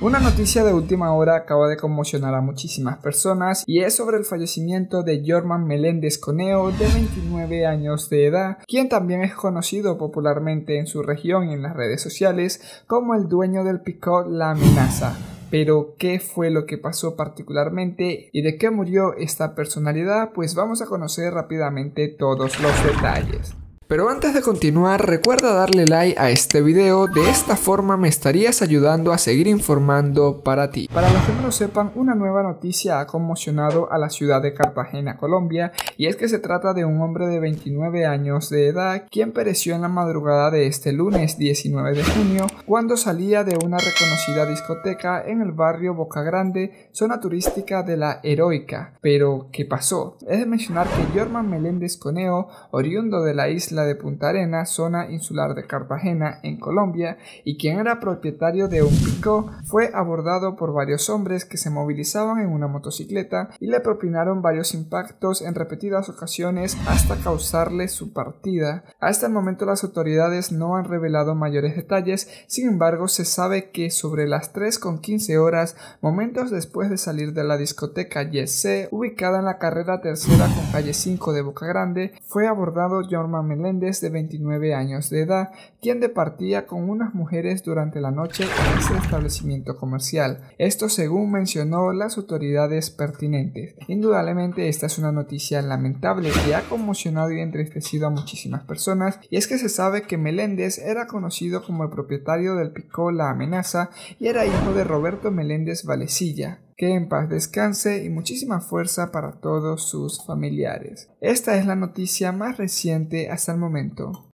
Una noticia de última hora acaba de conmocionar a muchísimas personas y es sobre el fallecimiento de Jorman Meléndez Coneo, de 29 años de edad, quien también es conocido popularmente en su región y en las redes sociales como el dueño del picó La Amenaza. Pero, ¿qué fue lo que pasó particularmente y de qué murió esta personalidad? Pues vamos a conocer rápidamente todos los detalles. Pero antes de continuar, recuerda darle like a este video, de esta forma me estarías ayudando a seguir informando para ti. Para los que no lo sepan, una nueva noticia ha conmocionado a la ciudad de Cartagena, Colombia, y es que se trata de un hombre de 29 años de edad, quien pereció en la madrugada de este lunes 19 de junio, cuando salía de una reconocida discoteca en el barrio Boca Grande, zona turística de La Heroica. Pero, ¿qué pasó? Es de mencionar que Jorman Meléndez Coneo, oriundo de la isla de Punta Arenas, zona insular de Cartagena, en Colombia, y quien era propietario de un picó, fue abordado por varios hombres que se movilizaban en una motocicleta y le propinaron varios impactos en repetidas ocasiones hasta causarle su partida. Hasta el momento las autoridades no han revelado mayores detalles, sin embargo se sabe que sobre las 3:15 horas, momentos después de salir de la discoteca YC, ubicada en la carrera tercera con calle 5 de Boca Grande, fue abordado Jorman Meléndez, de 29 años de edad, quien departía con unas mujeres durante la noche en ese establecimiento comercial. Esto según mencionó las autoridades pertinentes. Indudablemente esta es una noticia lamentable que ha conmocionado y entristecido a muchísimas personas, y es que se sabe que Meléndez era conocido como el propietario del picó La Amenaza y era hijo de Roberto Meléndez Valecilla. Que en paz descanse y muchísima fuerza para todos sus familiares. Esta es la noticia más reciente hasta el momento.